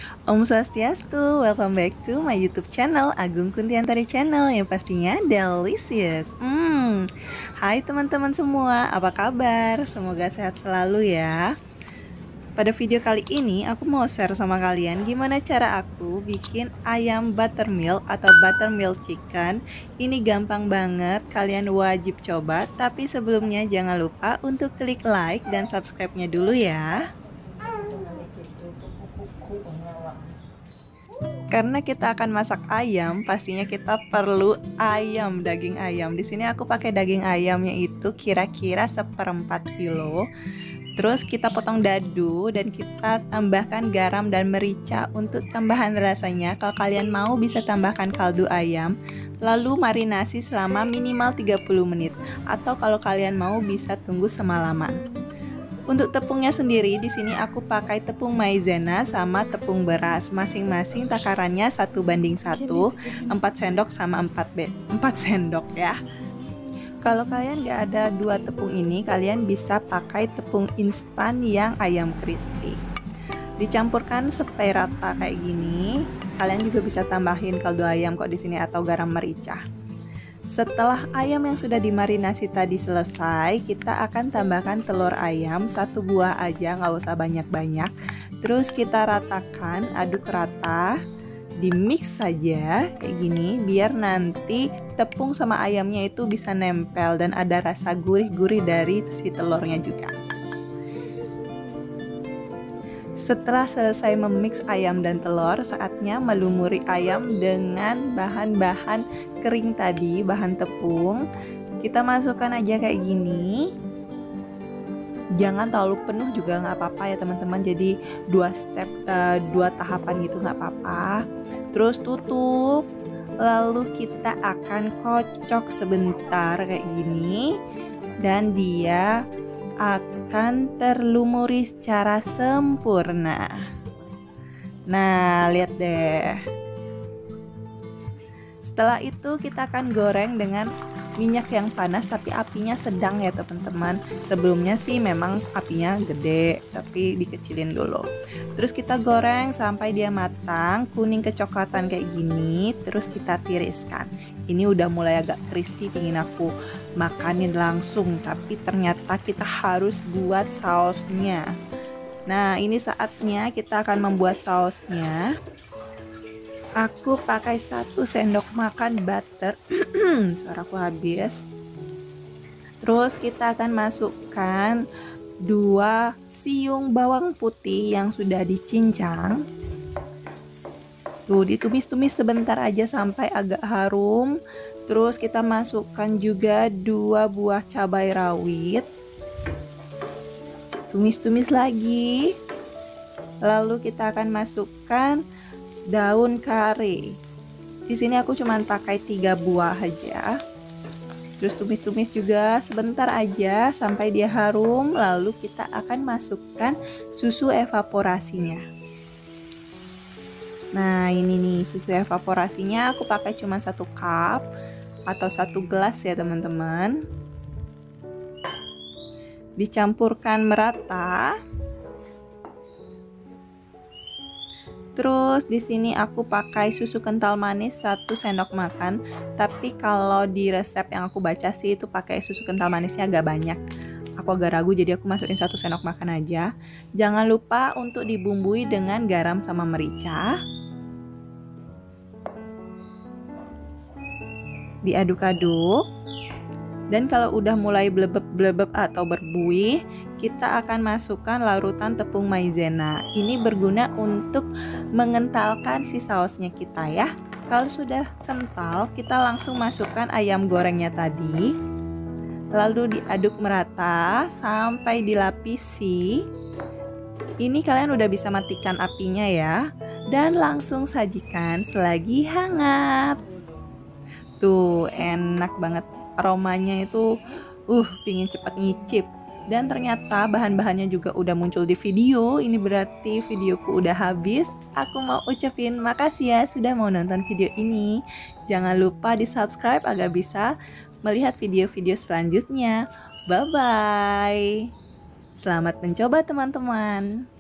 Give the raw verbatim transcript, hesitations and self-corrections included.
Om Swastiastu, welcome back to my YouTube channel Agung Kuntiantari Channel yang pastinya delicious. Hmm, hai teman-teman semua, apa kabar? Semoga sehat selalu ya. Pada video kali ini aku mau share sama kalian gimana cara aku bikin ayam buttermilk atau buttermilk chicken. Ini gampang banget, kalian wajib coba. Tapi sebelumnya jangan lupa untuk klik like dan subscribe-nya dulu ya. Karena kita akan masak ayam, pastinya kita perlu ayam, daging ayam. Di sini aku pakai daging ayamnya itu kira-kira seperempat kilo. Terus kita potong dadu dan kita tambahkan garam dan merica untuk tambahan rasanya. Kalau kalian mau bisa tambahkan kaldu ayam. Lalu marinasi selama minimal tiga puluh menit. Atau kalau kalian mau bisa tunggu semalaman. Untuk tepungnya sendiri di sini aku pakai tepung maizena sama tepung beras, masing-masing takarannya satu banding satu, empat sendok sama empat b empat sendok ya. Kalau kalian gak ada dua tepung ini, kalian bisa pakai tepung instan yang ayam crispy. Dicampurkan sampai rata kayak gini. Kalian juga bisa tambahin kaldu ayam kok di sini atau garam merica. Setelah ayam yang sudah dimarinasi tadi selesai, kita akan tambahkan telur ayam satu buah aja, nggak usah banyak-banyak. Terus kita ratakan, aduk rata, di mix saja kayak gini, biar nanti tepung sama ayamnya itu bisa nempel dan ada rasa gurih-gurih dari si telurnya juga. Setelah selesai memix ayam dan telur, saatnya melumuri ayam dengan bahan-bahan kering tadi, bahan tepung. Kita masukkan aja kayak gini. Jangan terlalu penuh juga nggak apa-apa ya teman-teman. Jadi dua step, uh, dua tahapan gitu nggak apa-apa. Terus tutup. Lalu kita akan kocok sebentar kayak gini. Dan dia akan terlumuri secara sempurna. Nah, lihat deh. Setelah itu kita akan goreng dengan minyak yang panas tapi apinya sedang ya teman-teman. Sebelumnya sih memang apinya gede tapi dikecilin dulu. Terus kita goreng sampai dia matang, kuning kecoklatan kayak gini. Terus kita tiriskan. Ini udah mulai agak crispy, pingin aku makanin langsung, tapi ternyata kita harus buat sausnya. Nah, ini saatnya kita akan membuat sausnya. Aku pakai satu sendok makan butter. Suaraku habis. Terus kita akan masukkan dua siung bawang putih yang sudah dicincang. Tuh, ditumis-tumis sebentar aja sampai agak harum. Terus kita masukkan juga dua buah cabai rawit. Tumis-tumis lagi. Lalu kita akan masukkan daun kari. Di sini aku cuma pakai tiga buah aja. Terus tumis-tumis juga sebentar aja sampai dia harum. Lalu kita akan masukkan susu evaporasinya. Nah, ini nih susu evaporasinya aku pakai cuma satu cup atau satu gelas ya teman-teman. Dicampurkan merata. Terus di sini aku pakai susu kental manis satu sendok makan. Tapi kalau di resep yang aku baca sih itu pakai susu kental manisnya agak banyak. Aku agak ragu jadi aku masukin satu sendok makan aja. Jangan lupa untuk dibumbui dengan garam sama merica. Diaduk-aduk. Dan kalau udah mulai blebeb-blebeb atau berbuih, kita akan masukkan larutan tepung maizena. Ini berguna untuk mengentalkan si sausnya kita ya. Kalau sudah kental, kita langsung masukkan ayam gorengnya tadi. Lalu diaduk merata sampai dilapisi. Ini kalian udah bisa matikan apinya ya. Dan langsung sajikan selagi hangat. Tuh, enak banget. Aromanya itu uh pingin cepet nyicip. Dan ternyata bahan-bahannya juga udah muncul di video. Ini berarti videoku udah habis. Aku mau ucapin makasih ya sudah mau nonton video ini. Jangan lupa di subscribe agar bisa melihat video-video selanjutnya. Bye bye. Selamat mencoba teman-teman.